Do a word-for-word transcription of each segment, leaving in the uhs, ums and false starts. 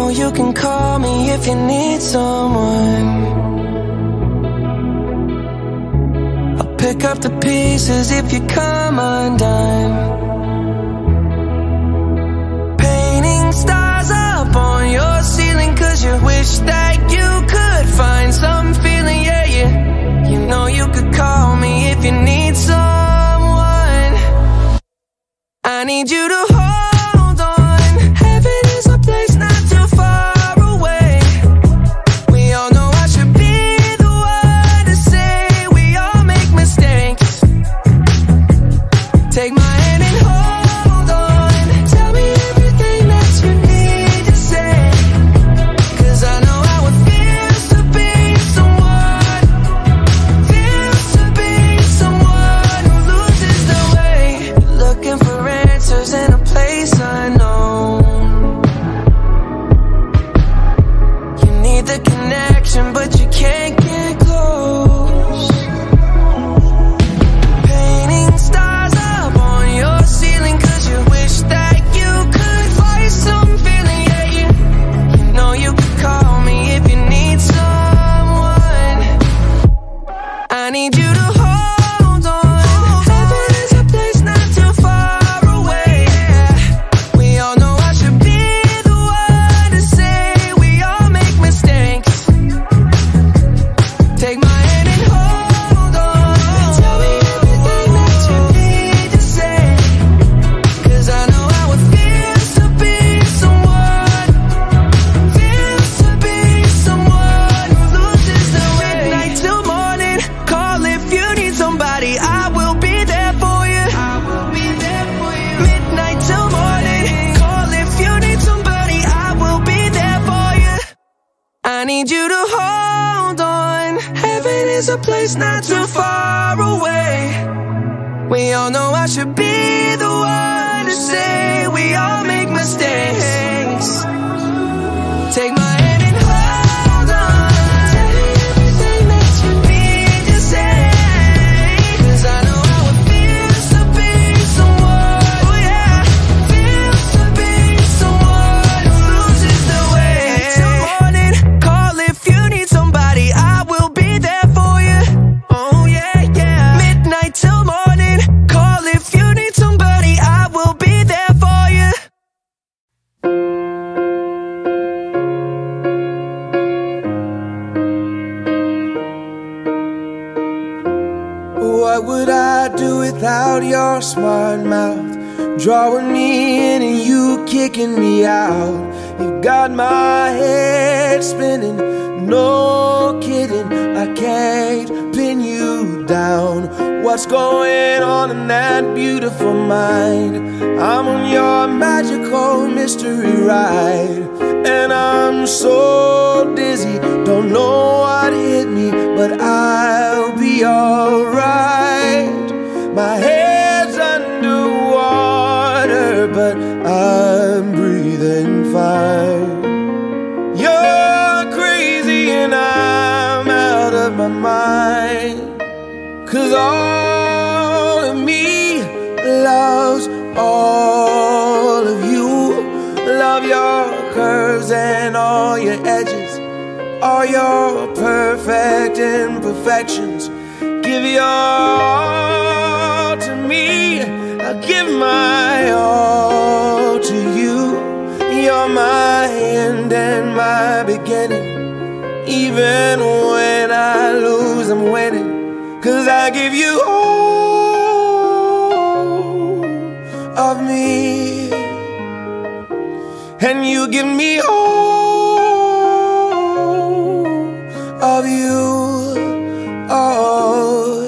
know you can call me if you need someone. I'll pick up the pieces if you come undone. Painting stars up on your ceiling, cause you wish that you could find some feeling, yeah, yeah. You know you could call me if you need someone. I need you to hold on. Heaven is a place not too far away. We all know I should be the one to say we all make mistakes. Take my hand and hold on. Tell me everything that you need to say, cause I know how it feels to be someone, feels to be someone who loses their way. Looking for answers in a place unknown. You need the connection, but you can't get close. Painting stars up on your ceiling, cause you wish that you could find some feeling, yeah, yeah. You know you could call me if you need someone. I need you to hold on. Heaven is a place not too far away. We all know I should be the one to say we all make mistakes. Take my hand and hold on. Tell me everything that you need to say, cause I know how it feels to be someone, feels to be someone who loses their way. Midnight till morning, call if you need somebody, I will be there for you. I will be there for you. Midnight till morning, call if you need somebody, I will be there for you. I need you to hold on. Heaven is a place not too far away. We all know I should be the one to say we all make mistakes. Take my hand and hold on. Tell me everything that you need to say, cause I know how it feels to be someone, oh yeah, feels to be someone who loses their way. Till morning, call if you need somebody, I will be there for you. Oh yeah, yeah. Midnight till morning, call if you need somebody, I will be there for you. What would I do without your smart mouth? Drawing me in and you kicking me out. You've got my head spinning, no kidding. I can't pin you down. What's going on in that beautiful mind? I'm on your magical mystery ride, and I'm so dizzy, don't know what hit me, but I'll be alright. My head's underwater, but I'm breathing fine. You're crazy and I'm out of my mind, cause all of me loves all of you. Love your curves and all your edges, all your perfect imperfections. Give your all to me, I'll give my all to you. You're my end and my beginning. Even when I lose, I'm winning, cause I give you all of me, and you give me all of you. Oh,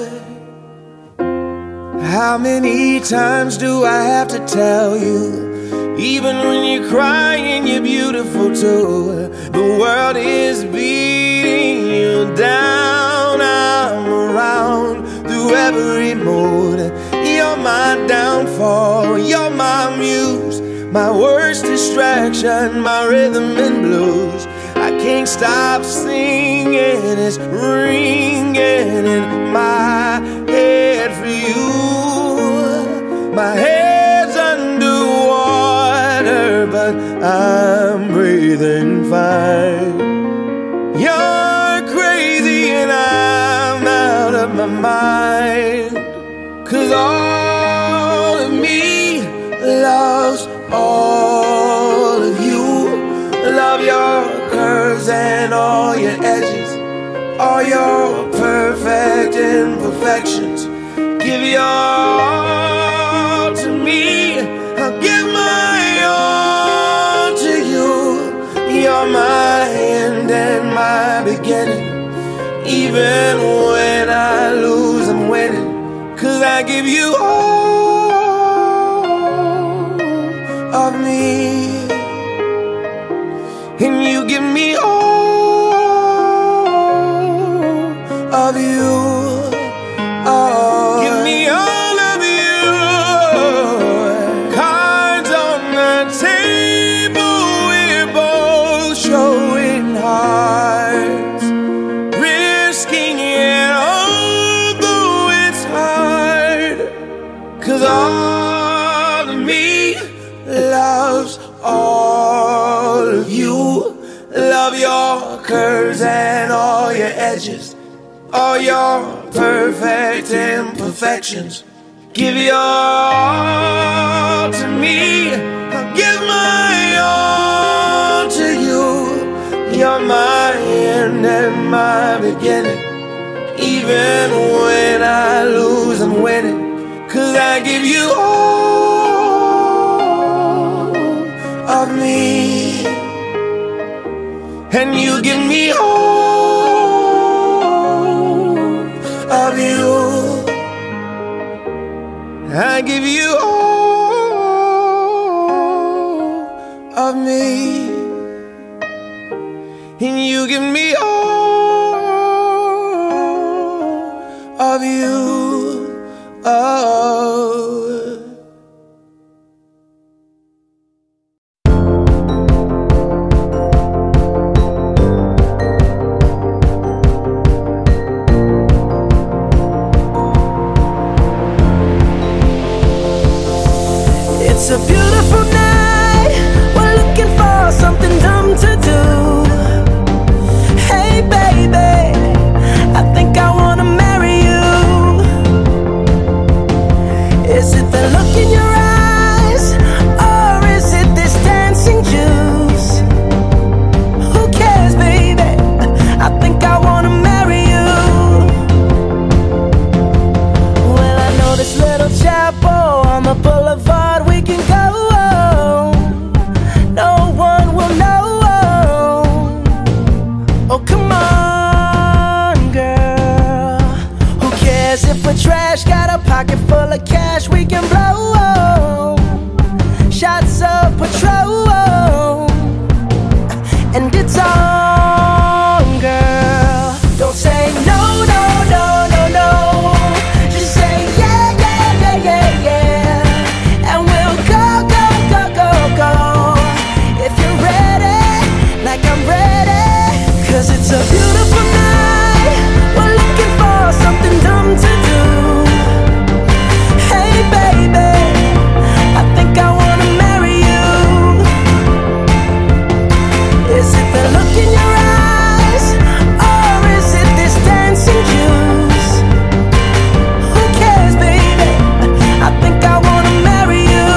how many times do I have to tell you? Even when you're crying, you're beautiful too. The world is beating you down. I'm around through every mood. You're my downfall, you're my muse, my worst distraction, my rhythm and blues. I can't stop singing, it's ringing in my head for you. My head's underwater, but I'm breathing breathing fine. You're crazy and I'm out of my mind. 'Cause all of me loves all of you. Love your curves and all your edges, all your perfect imperfections. Give your all to me, I'll give my all to you. You're my end and my beginning. Even when I lose, I'm winning. 'Cause I give you all of me, and you give me all of you. Oh, give me all of you. Cards on the table, we're both showing hearts, risking it although it's hard. 'Cause all of me loves all of you. Love your curves and all your edges, all your perfect imperfections. Give your all to me, I'll give my all to you. You're my end and my beginning. Even when I lose, I'm winning. 'Cause I give you all of me, and you give me all of you. I give you all of me, and you give me all of you. Oh. It's a beautiful night, we're looking for something dumb to do. Hey baby, I think I wanna marry you. Is it the look in your eyes, or is it this dancing juice? Who cares baby, I think I wanna marry you. Well, I know this little chapel on the boulevard we can go. No one will know. Oh come on girl, who cares if we're trash? Got a pocket full of cash we can blow. Shots of Patron, and it's on girl. Don't say no, no, no, no, no. Just say yeah, yeah, yeah, yeah, yeah. And we'll go, go, go, go, go. If you're ready, like I'm ready. 'Cause it's a beautiful night, we're looking for something dumb to do. Hey baby, I think I wanna marry you. Is it the look in your eyes, or is it this dancing juice? Who cares baby, I think I wanna marry you.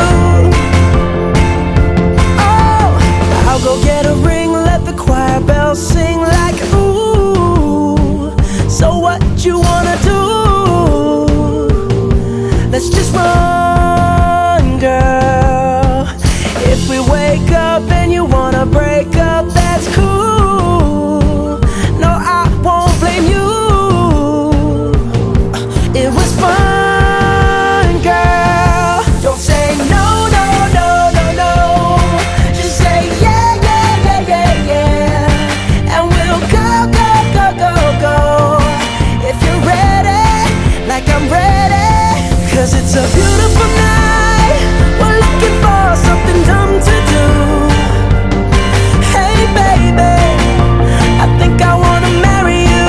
Oh, I'll go get a ring, let the choir bells sing like ooh. So what you wanna do? Let's just run girl. If we wake up and you wanna break up, that's cool. No, I won't blame you. It was fun girl. Don't say no, no, no, no, no. Just say yeah, yeah, yeah, yeah, yeah. And we'll go, go, go, go, go. If you're ready, like I'm ready. 'Cause it's a beautiful night, we're looking for something dumb to do. Hey baby, I think I wanna marry you.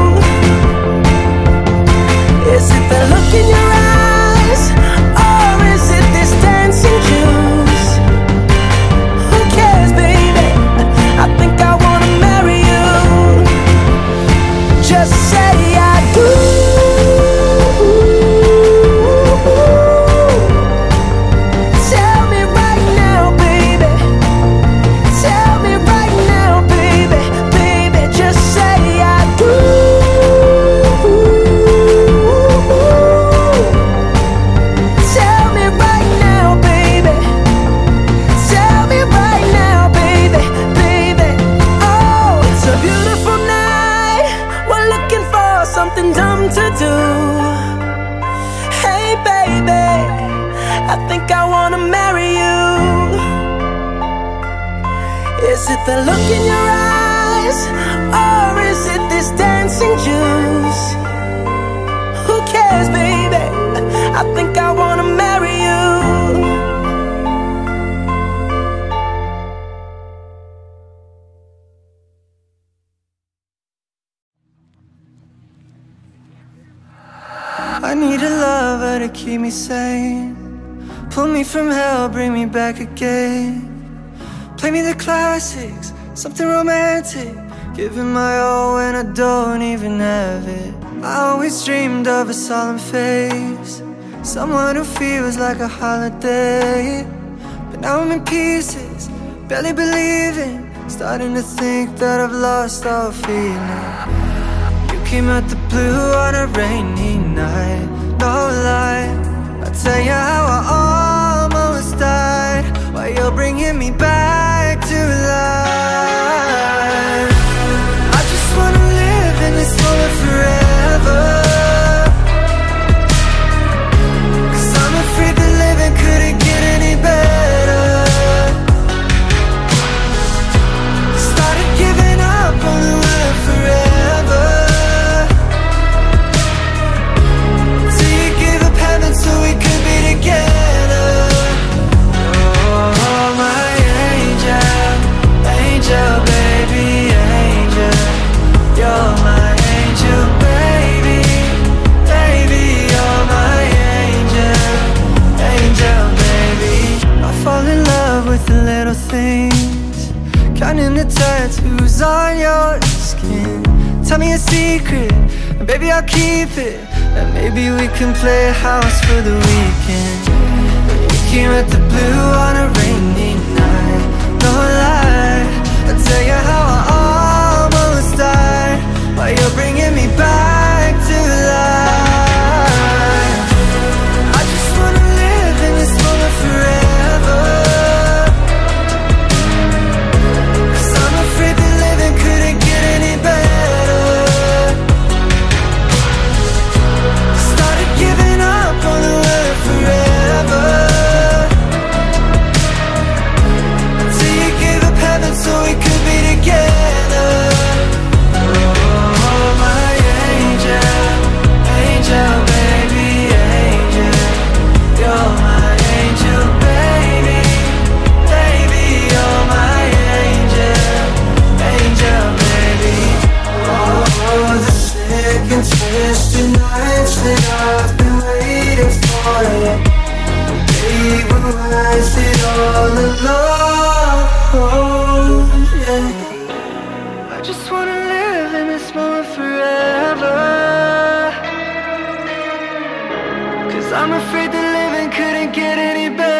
Is it the look in your eyes, or is it this dancing juice? Who cares baby, Is it the look in your eyes, or is it this dancing juice? Who cares, baby? I think I wanna marry you. I need a lover to keep me sane, pull me from hell, bring me back again. Play me the classics, something romantic, giving my all when I don't even have it. I always dreamed of a solemn face, someone who feels like a holiday. But now I'm in pieces, barely believing, starting to think that I've lost all feeling. You came out the blue on a rainy night, no lie, I'll tell you how I almost died, while you're bringing me back to life. I just wanna live in this moment forever, 'cause I'm afraid that living couldn't get any better. Started giving up on the word forever, till you gave up heaven so we could be together. Oh, my angel, angel, baby, angel. You're my angel, baby, baby. You're my angel, angel, baby. I fall in love with the little things, counting the tattoos on your skin. Tell me a secret, and baby I'll keep it, and maybe we can play house for the weekend. We came at the blue on a rainy night, no lie, I'll tell you how I almost died, while you're bringing me back to life. I just wanna live in this moment forever, 'cause I'm afraid that living couldn't get any better. Started giving up on the word forever, till you gave up heaven so we could be together. Oh, my angel, angel, baby, angel. You're my angel, baby, baby. You're my angel, angel, baby. Oh, the sick and twisted nights that I've been waiting for you. They were worth it all alone, yeah. I just wanna live in this moment forever, 'cause I'm afraid that living couldn't get any better.